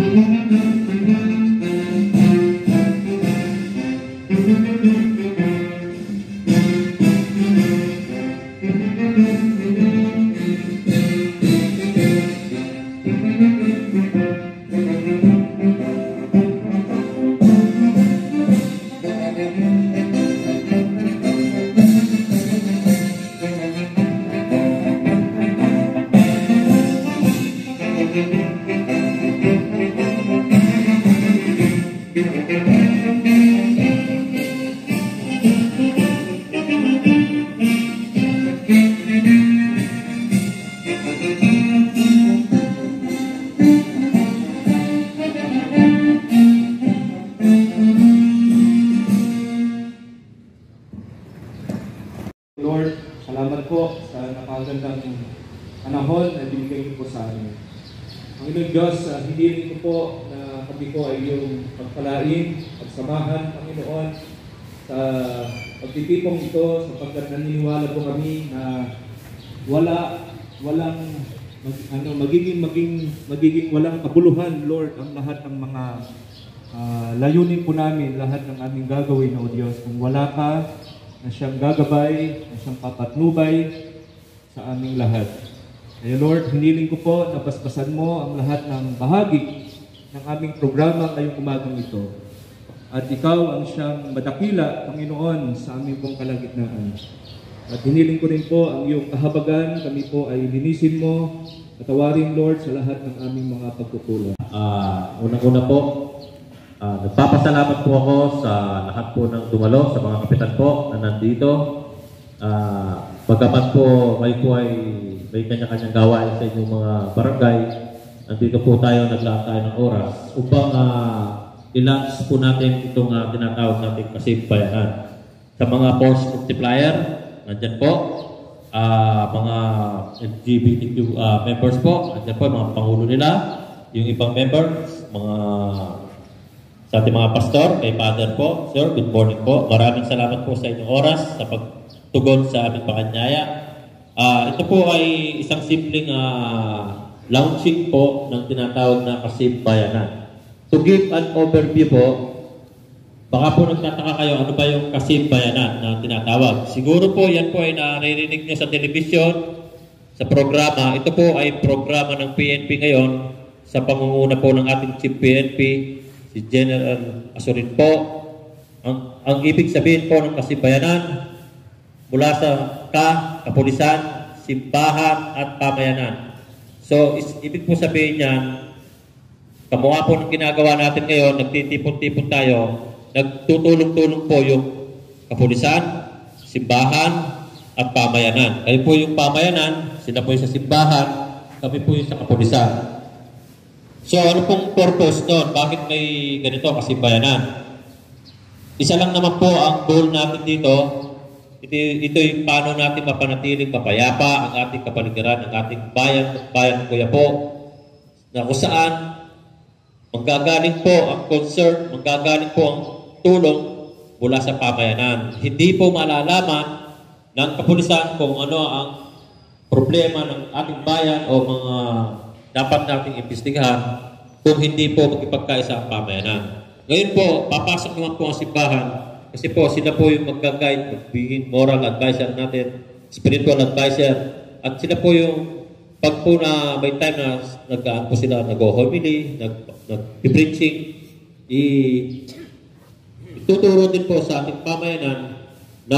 Lord, salamat po sa napakagandang panahon na binigay niyo po sa amin. Panginoon Diyos, hinihiling ko po na kami po ay iyong pagpalain, pagsamahan, Panginoon, sa pagtitipong ito, sapagkat naniniwala po kami na magiging walang kabuluhan, Lord, ang lahat ng mga layunin po namin, lahat ng aming gagawin, O Diyos, kung wala ka na siyang gagabay, na siyang papatnubay sa aming lahat. Kaya Lord, hiniling ko po na basbasan mo ang lahat ng bahagi ng aming programa ngayong umagang ito. At ikaw ang siyang madakila, Panginoon, sa aming pong kalagitnaan. At hiniling ko rin po ang iyong kahabagan, kami po ay linisin mo, patawarin Lord sa lahat ng aming mga pagkukulang. Unang-una po, nagpapasalamat po ako sa lahat po ng dumalo, sa mga kapitan po na nandito. Pagkapat po, kayo po ay may kanya-kanyang gawain sa inyong mga barangay. Nandito po tayo, naglaan tayo ng oras upang i-launch po natin itong tinatawag natin kasibayanan. Sa mga force multiplier, nandyan po. Mga LGBTQ members po, nandyan po, mga pangulo nila. Yung ibang members, sa ating mga pastor, kay Father po. Sir, good morning po. Maraming salamat po sa inyong oras sa pagtugon sa aming pakanyaya. Ito po ay isang simpleng launching po ng tinatawag na kasibayanan. To give an overview po, baka po nagtataka kayo ano ba yung kasibayanan na tinatawag. Siguro po yan po ay naririnig nyo sa television, sa programa. Ito po ay programa ng PNP ngayon sa pangunguna po ng ating Chief PNP, si General Asurin po. Ang ibig sabihin po ng kasibayanan mula sa kapulisan, simbahan at pamayanan. So, ibig po sabihin niyan, kamukha po ng ginagawa natin ngayon, nagtitipon-tipon tayo, nagtutulong-tulong po yung kapulisan, simbahan at pamayanan. Kayo po yung pamayanan, sila po yung sa simbahan, kami po yung sa kapulisan. So, ano pong purpose doon? Bakit may ganito kasibayanan? Isa lang naman po ang goal natin dito. Ito yung paano natin mapanatiling mapayapa ang ating kapaligiran, ang ating bayan ng Quiapo, na kung saan manggagaling po ang concern, manggagaling po ang tulong mula sa pamayanan. Hindi po malalaman ng kapulisan kung ano ang problema ng ating bayan o mga dapat nating imbestigahan kung hindi po magkipagkaisa ang pamayanan. Ngayon po, papasok naman po ang simbahan kasi po sila po yung mag-guide, magbiging moral advisor natin, spiritual advisor, at sila po yung pag po na may time na nag-aan po sila, nag-homily, nag-preaching, ituturo din po sa ating pamayanan na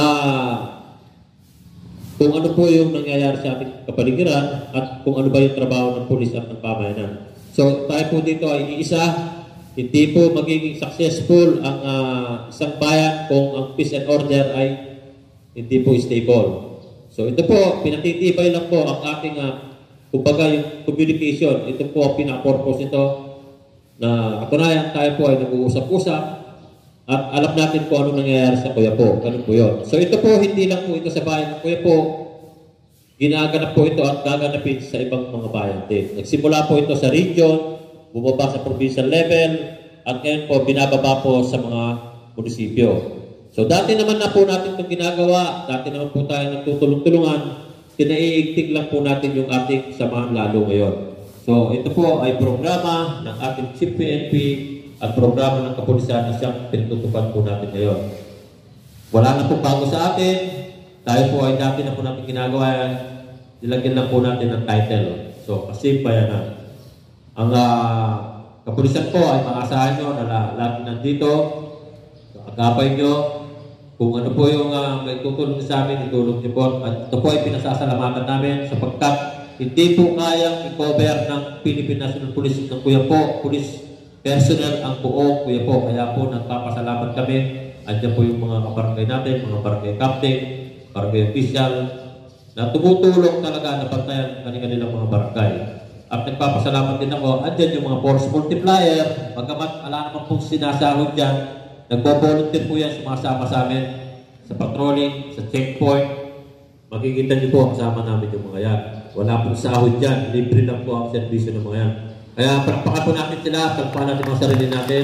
kung ano po yung nangyayari sa ating kapaligiran at kung ano ba yung trabaho ng pulis at ng pamayanan. So tayo po dito ay iisa. Hindi po magiging successful ang isang bayan kung ang peace and order ay hindi po stable. So ito po, pinatitibay lang po ang ating kumbaga yung communication. Ito po ang pinaka-purpose nito na katunayan tayo po ay nag-uusap-usap at alam natin kung ano nangyayari sa Quiapo. Ganun po yun. So ito po, hindi lang po ito sa bayan ng Quiapo. Ginaganap po ito at gaganapin sa ibang mga bayan din. Nagsimula po ito sa region, bumaba sa provincial level, at ngayon po binababa po sa mga munisipyo. So dati naman na po natin itong ginagawa, dati naman po tayo nagtutulong-tulungan, tinaiigtig lang po natin yung ating samahan lalo ngayon. So ito po ay programa ng ating Chief PNP at programa ng kapulisan na siyang pinutupad po natin ngayon. Wala na po bago sa atin. Tayo po ay dati na po natin ginagawa yan. Nilagyan lang po natin ng title. So kasimbayan na. Ang kapulisan po ay maasahan nyo na lagi nandito. Agapay nyo. Kung ano po yung may tutulong sa amin, itulong nyo po. At ito po ay pinasasalamatan namin sapagkat hindi po kayang i-cover ng Philippine National Police ng Kuya po, police personnel ang buong Kuya po. Kaya po nagpapasalamat kami. Andiyan po yung mga kabarangay natin, mga barangay captain, barangay official, na tumutulong talaga na pantayan kanilang mga barangay. At nagpapasalamat din ako, andyan yung mga force multiplier, pagkamat ala naman pong sinasahod dyan, nagbo-volunteer po yan, sumasama sa amin sa patrolling, sa checkpoint. Makikita niyo po kasama namin yung mga yan. Wala pong sahod dyan, libre lang po ang servisyo ng mga yan. Kaya palakpakan po natin sila, palakpakan natin mga sarili natin.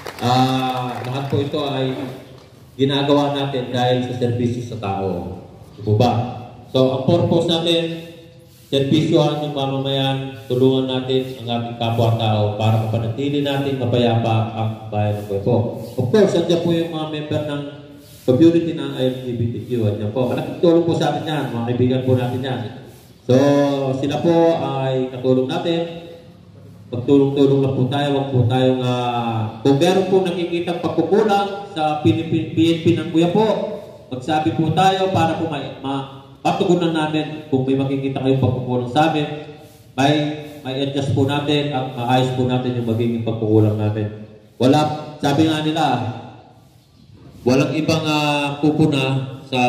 Lahat po ito ay ginagawa natin dahil sa servisyo sa tao. Diba ba? So, ang purpose natin, servisyohan yung mamamayan, tulungan natin ang ating kapwa-tao para mapanatili natin mapayapa ang bayan ng Pueblo. Of course, andyan po yung mga member ng community ng LGBTQ. Andyan po. Malaking tulong po sa atin yan. Mga kaibigan po natin yan. So, sila po ay katulong natin. Pagtulong-tulong lang po tayo. Huwag po tayong kung meron po nakikita pagkukulang sa PNP ng Kuya po, magsabi po tayo para po matugunan namin kung may makikita kayong pagkukulang sa amin, may adjust po natin at maayos po natin yung magiging pagkukulang namin. Wala, sabi nga nila, walang ibang pupuna sa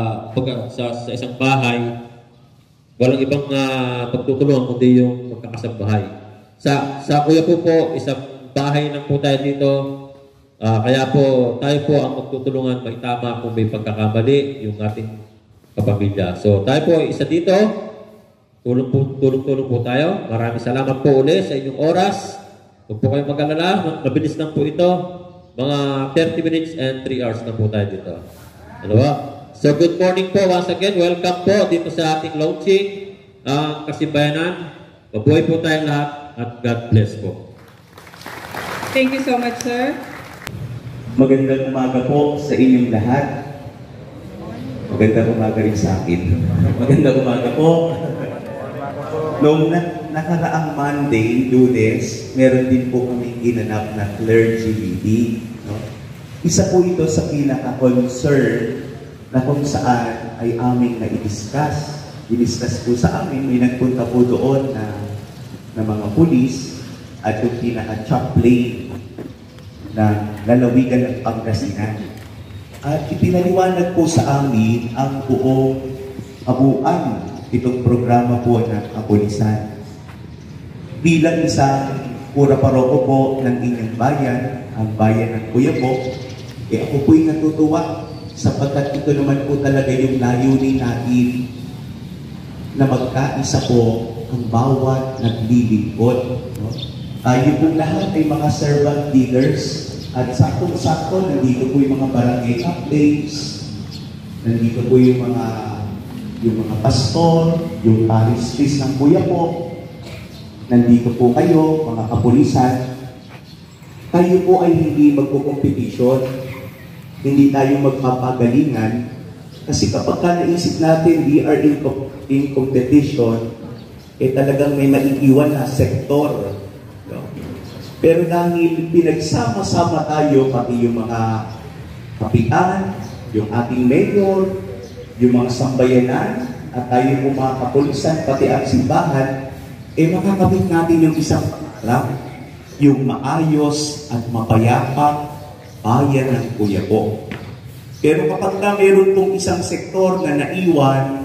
isang bahay, walang ibang pagtutulungan kundi yung magkakasambahay. Sa Kuya po, isang bahay lang po tayo dito. Kaya po, tayo po ang magtutulungan maitama kung may pagkakamali yung ating kapamilya. So, tayo po isa dito. Tulong po tayo. Maraming salamat po ulit sa inyong oras. Huwag po kayong mag-alala. Mabilis lang po ito. Mga 30 minutes and 3 hours na po tayo dito. Ano ba? So, good morning po once again. Welcome po dito sa ating launching Kasimbayanan. Mabuhay po tayong lahat. At God bless po. Thank you so much, sir. Magandang umaga po sa inyong lahat. Magandang umaga rin sa akin. Magandang umaga po. Noong nakaraang Monday, Lunes, meron din po kami ginanap na clergy meeting. No? Isa po ito sa pinaka-concern na kung saan ay aming na-discuss. I-discuss po sa amin, may nagpunta po doon na mga pulis at yung pinaka-chaplain na lalawigan ng Pangasinan. At ipinaliwanag po sa amin ang buong kabuuan itong programa po ng kapulisan. Bilang isang pura paroko po ng inyong bayan, ang bayan ng Kuya po, ako po'y natutuwa sapagkat ito naman po talaga yung layunin natin na magkaisa po ang bawat naglilingkod. No? Yung pong lahat ay mga servant leaders at saktong-sakto nandito po yung mga barangay captains, nandito po yung mga pastor, yung parish priest ng Kuya po, nandito po kayo, mga kapulisan. Tayo po ay hindi magkukompetisyon, hindi tayo magpapagalingan, kasi kapag naisip natin we are in competition, talagang may maiiwan na sektor. No? Pero dahil pinagsama-sama tayo, pati yung mga kapitan, yung ating mayor, yung mga sambayanan, at tayo po mga kapulisan, pati ang simbahan, makakamit natin yung isang pangarap, yung maayos at mapayapang bayan ng Kuya po. Pero kapag meron pong isang sektor na naiwan,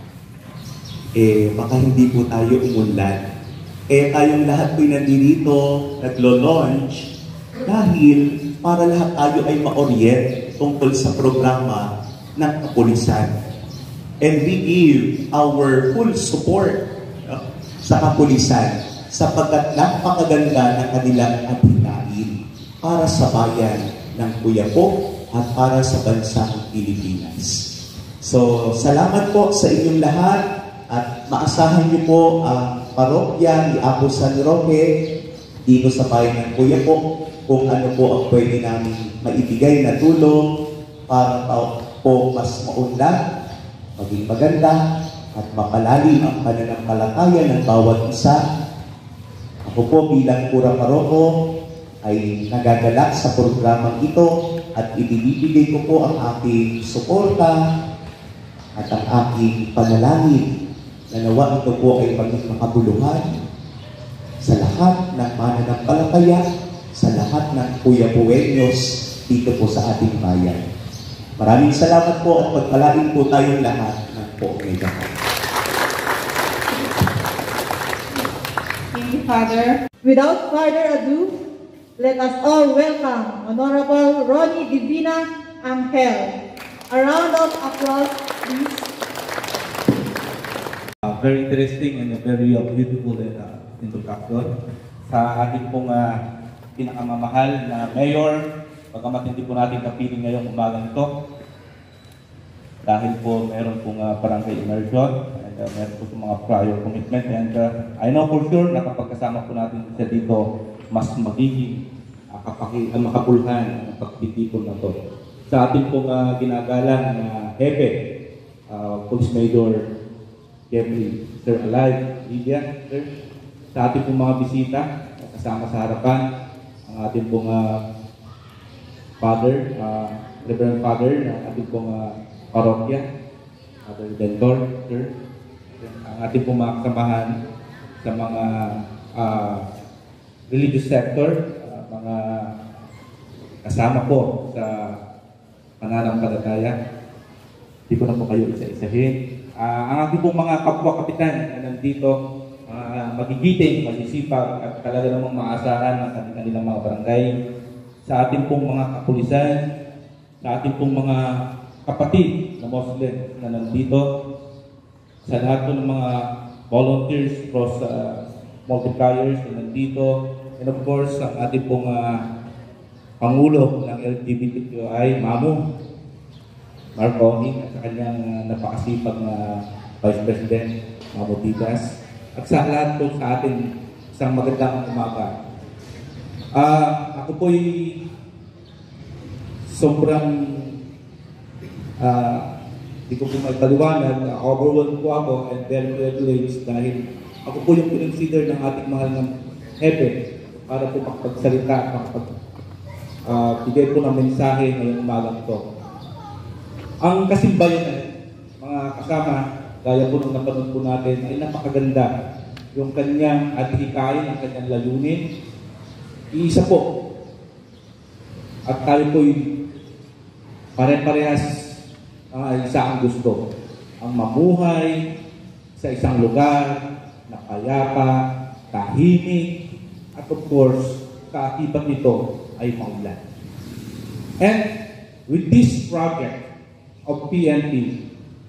baka hindi po tayo umunlad. Tayong lahat po'y nandito, naglo-launch, dahil para lahat tayo ay ma-orient tungkol sa programa ng kapulisan. And we give our full support sa kapulisan sapagkat napakaganda ng kanilang adhikain para sa bayan ng Kuya po at para sa bansang Pilipinas. So, salamat po sa inyong lahat. At maasahan niyo po ang parokya, ni Apo San Roque, dito sa bayan ng Kuya po, kung ano po ang pwede namin maibigay na tulong para po mas maunlad, maging maganda, at mapalalim ang pananampalataya ng bawat isa. Ako po bilang Kura Paroko ay nagagalak sa programang ito at ibibigay ko po ang aking suporta at ang aking panalangin na nawa ito po ay maging makabuluhan sa lahat ng mananampalataya, sa lahat ng Kuya Buenos dito po sa ating bayan. Maraming salamat po at pagpalain po tayong lahat ng po may dapat. Thank you, Father. Without further ado, let us all welcome Honorable Ronnie Divina Angel. A round of applause, please. Very interesting and a very beautiful introduction sa ating pong pinakamamahal na mayor. Pagkamat hindi po natin kapiling ngayong umagang ito dahil po meron pong barangay immersion and meron po mga prior commitment and I know for sure na kapag kasama po natin siya dito mas magiging makapulhan ang pagtitipon na ito. Sa ating pong ginagalang na Hepe, Police Major Jeffrey, Sir Alive, Lydia, Sir, sa ating pong mga bisita, kasama sa harapan, ang ating pong Father, Reverend Father, ng ating pong parokya, Father Dentor, Sir, ang ating pong mga kasamahan sa mga religious sector, mga kasama po sa pananampalataya. Hindi ko na po kayo isa-isahin. Ang ating pong mga kapwa-kapitan na nandito, magigiting, masisipag at talaga namang maasahan ng kanilang mga barangay, sa ating pong mga kapulisan, sa ating pong mga kapatid na Muslim na nandito, sa lahat po ng mga volunteers, cross multipliers na nandito, and of course, ang ating pong Pangulo ng LGBTQI, Mamu Marconi, at sa kanyang napakasipag na Vice President, Mamu Tigas, at sa lahat po sa ating isang magandang umaga. Ako po'y sobrang hindi ko po magpaliwanag, overwhelmed po ako and very privileged dahil ako po yung consider ng ating mahal ng Hepe para po makapagsalita at bigay po ng mensahe ngayong umagang ito. Ang kasimbayan, mga kasama, gaya po nung napanood po natin, ay napakaganda. Yung kanyang adhikain, ang kanyang layunin, iisa po. At tayo po'y pare-parehas isa ang gusto. Ang mamuhay sa isang lugar na payapa, tahimik, at of course, kaakibat nito ay maulan. And with this project of PNP,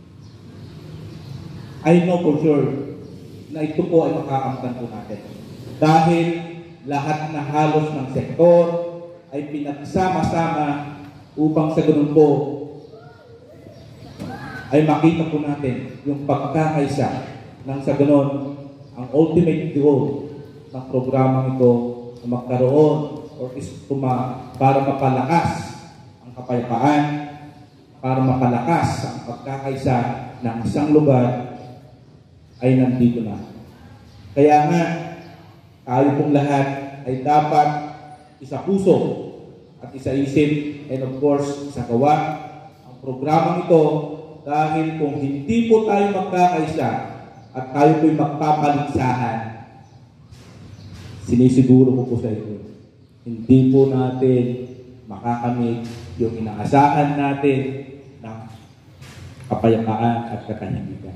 I know for sure na ito po ay makakamtan po natin. Dahil lahat na halos ng sektor ay pinagsama-sama upang sa ganun po ay makita po natin yung pagkakaisa ng sa ganun ang ultimate goal ng programang ito na magkaroon para mapalakas ang kapayapaan, para mapalakas ang pagkakaisa ng isang lugar ay nandito na. Kaya nga, tayo pong lahat ay dapat isa puso at isa isip and of course isa gawa ang programang ito dahil kung hindi po tayo magkakaisa at tayo po'y magpapaligsahan, sinisiguro ko po sa inyo, hindi po natin makakamit yung inaasahan natin ng kapayapaan at katahimikan.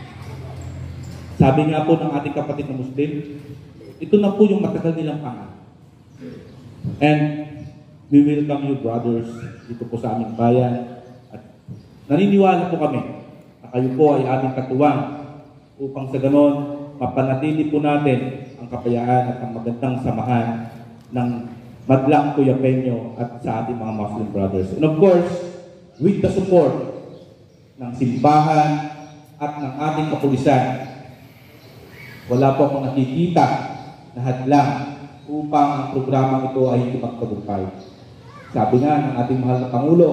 Sabi nga po ng ating kapatid na Muslim, ito na po yung matagal nilang pangarap. And we welcome you brothers dito po sa aming bayan. At naniniwala po kami na kayo po ay aming katuwang upang sa ganon mapanatili po natin ang kapayaan at ang magandang samahan ng madlang Kuyapeño at sa ating mga Muslim brothers. And of course, with the support ng simbahan at ng ating kapulisan, Wala po akong nakikita na hadlang upang ang programang ito ay hindi magtagumpay. Sabi nga ng ating mahal na Pangulo,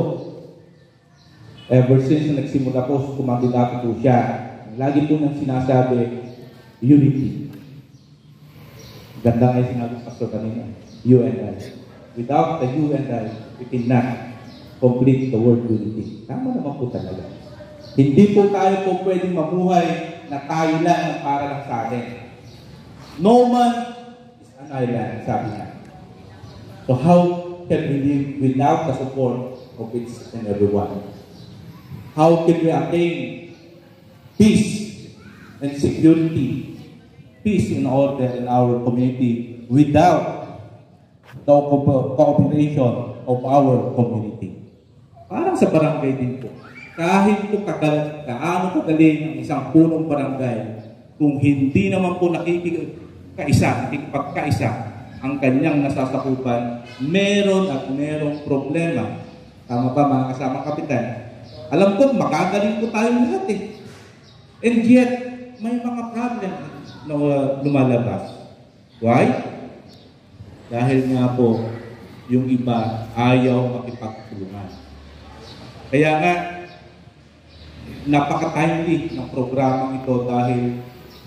ever since na nagsimula po, kumandidato po siya. Lagi po nang sinasabi, unity. Ganda nga yung sinabi ng Pastor kanina, you and I. Without the you and I, we cannot complete the word unity. Tama naman po talaga. Hindi po tayo po pwedeng mamuhay na tayo lang ang para lang sa atin. No man is an island, sabi niya. So how can we live without the support of each and everyone? How can we attain peace and security, peace in order in our community without the cooperation of our community? Parang sa barangay din po. Kahit po kaano kagaling ang isang punong barangay, kung hindi naman po nakikipagkaisa ang kanyang nasasakupan, meron at merong problema. Tama ba mga kasama kapitan? Alam ko, makagaling po tayo lahat eh. And yet, may mga problem na lumalabas. Why? Dahil nga po, yung iba ayaw makipagtulungan. Kaya nga, napaka-timely ng programang ito dahil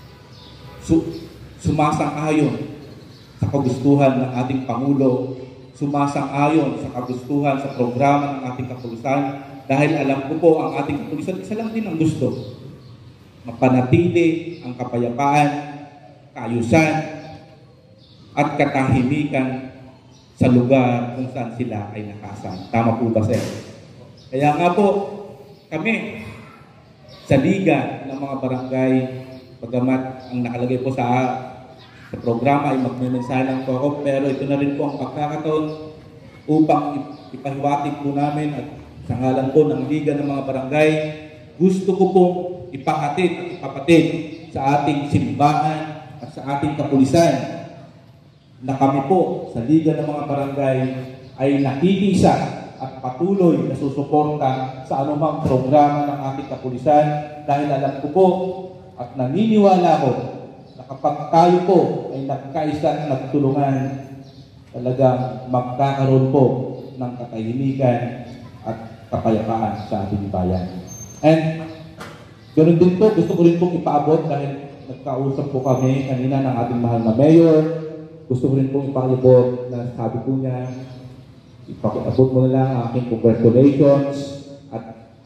sumasang-ayon sa kagustuhan ng ating Pangulo, sumasang-ayon sa kagustuhan sa programa ng ating kapulisan, dahil alam ko po ang ating kapulisan, isa lang din ang gusto, mapanatili ang kapayapaan, kaayusan, at katahimikan sa lugar kung saan sila ay nakasan. Tama po ba, sir? Kaya nga po, kami sa Liga ng mga Barangay, pagamat ang nakalagay po sa programa ay magmemensahe lang po ako, pero ito na rin po ang pagkakataon upang ipahiwatig po namin at sa ngalan po ng Liga ng mga Barangay, gusto ko pong ipahatid at ipapatid sa ating simbahan at sa ating kapulisan na kami po sa Liga ng mga Barangay ay nakikiisa at patuloy na susuporta sa anumang programa ng ating kapulisan, dahil alam ko po at naniniwala ko na kapag tayo po ay nagkaisa at nagtulungan, talagang magkakaroon po ng katahimikan at kapayapaan sa ating bayan. And ganoon din po, gusto ko rin pong ipaabot dahil nagkausap po kami kanina ng ating mahal na mayor. Gusto ko rin pong ipaabot na sabi po niya, ipaabot mo na lang ang aking congratulations at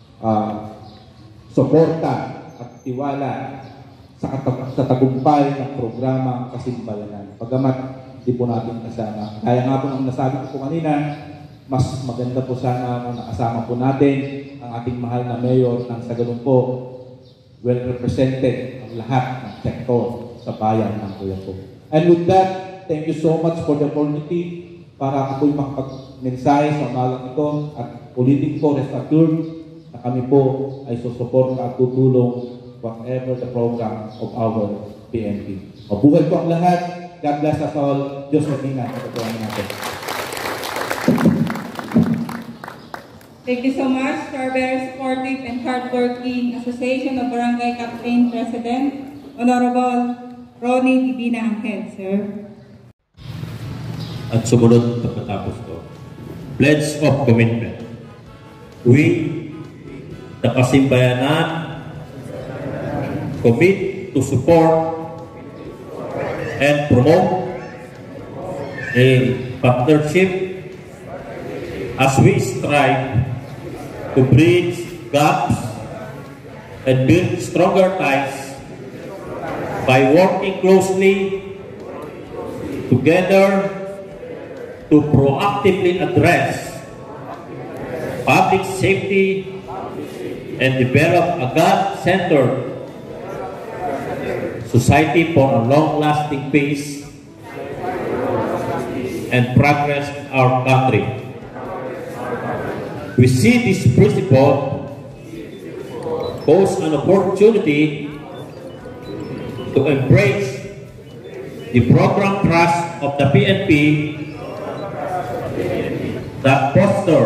suporta at tiwala sa tagumpay ng programa Kasimbayanan. Pagamat di po natin kasama. Kaya nga po ang nasabi ko po kanina, mas maganda po sana kung nakasama po natin ang ating mahal na mayor nang sa ganun po well represented ang lahat ng sektor sa bayan ng Kuya po. And with that, thank you so much for the opportunity para ako'y makapag-mensahe sa umagang ito at ulitin po, rest assured na kami po ay susuporta at tutulong whatever the program of our PNP. Mabuhay po ang lahat. God bless us all. Diyos mag-ingat sa pagkawan natin. Thank you so much to our very supportive and hardworking Association of Barangay Captain President, Honorable Ronnie Divina Angel, sir. At sumunod pagkatapos ko, Pledge of Commitment. We, the Kasimbayanan, commit to support and promote a partnership as we strive to bridge gaps and build stronger ties by working closely together to proactively address public safety and develop a God-centered society for a long-lasting peace and progress in our country. We see this principle pose an opportunity to embrace the program trust of the PNP that foster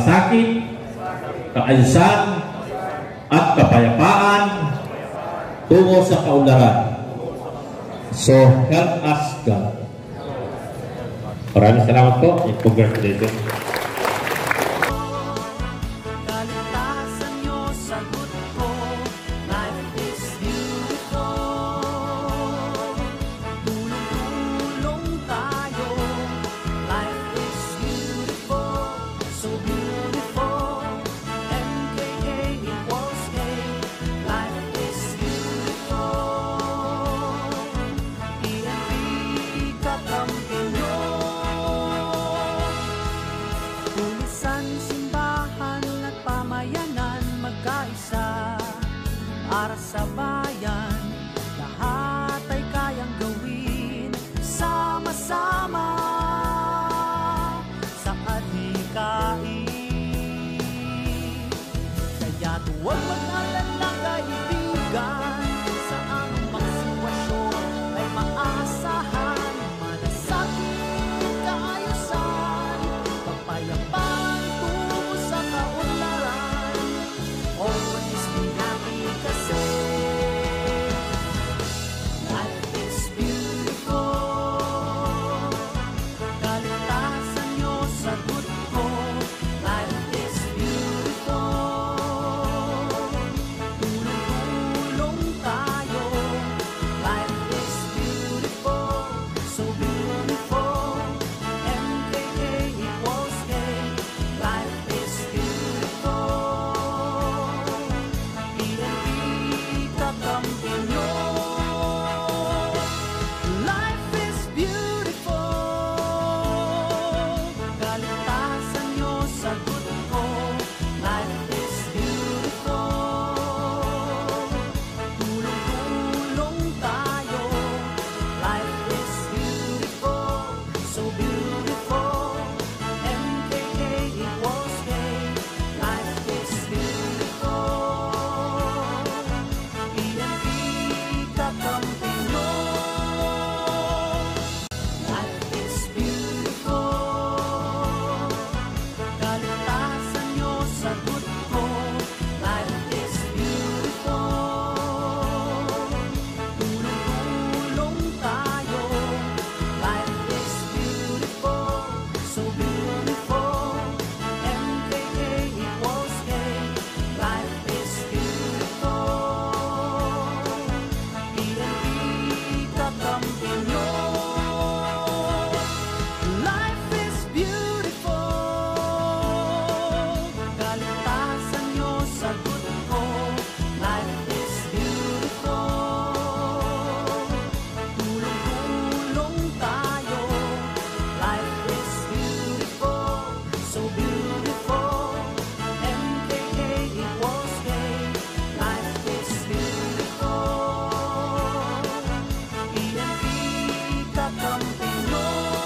malasakit, kaayusan at kapayapaan tungo sa kaunlaran. So, help us, God. Maraming salamat po. Congratulations. Kaligtasan niyo, sagot ko. Life is beautiful. Tulong-tulong tayo. Life is beautiful. So beautiful. MKA equals K. Life is beautiful. PNP kakampi niyo. Pulisan, simbahan at pamayanan magkaisa para sa bayan. Lahat ay kayang gawin sama-sama sa adhikain. Kaya't huwag mag-alala kaibigan, sa anumang sitwasyon ay maasahan. Malasakit kaayusan, kapayapaan tungo sa kaunlaran. Always be happy kasi life is beautiful. Kaligtasan niyo, sagot ko. Life is beautiful. Tulong-tulong tayo. Life is beautiful. So beautiful. MKA equals K. Life is beautiful. PNP kakampi niyo. Life is beautiful. Kaligtasan niyo, sagot ko. Life is beautiful. Tulong-tulong tayo. Life is beautiful. So beautiful. MKA equals K. Life is beautiful. PNP kakampi niyo. Life is beautiful. Kaligtasan niyo, sagot ko. Life is beautiful. Tulong-tulong tayo. Life is beautiful. So beautiful. MKA equals K. Life is beautiful. PNP kakampi niyo. Life is beautiful. Kaligtasan niyo, sagot ko. Life is beautiful. Tulong-tulong tayo. Life is beautiful. So beautiful. MKA equals K. Life is beautiful. PNP kakampi niyo.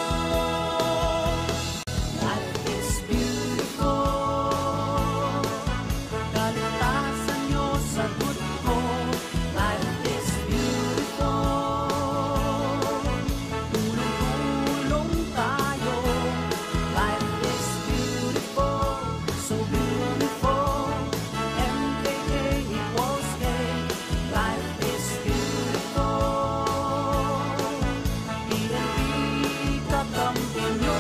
Life is beautiful. Kaligtasan niyo, sagot ko. Life is beautiful. Tulong-tulong tayo. Life is beautiful. So beautiful. MKA equals K. Life is beautiful. PNP kakampi niyo.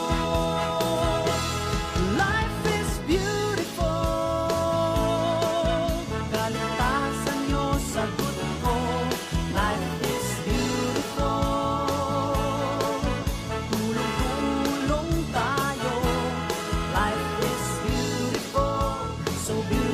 Life is beautiful. Kaligtasan niyo, sagot ko. Life is beautiful. Tulong-tulong tayo. Life is beautiful. So beautiful.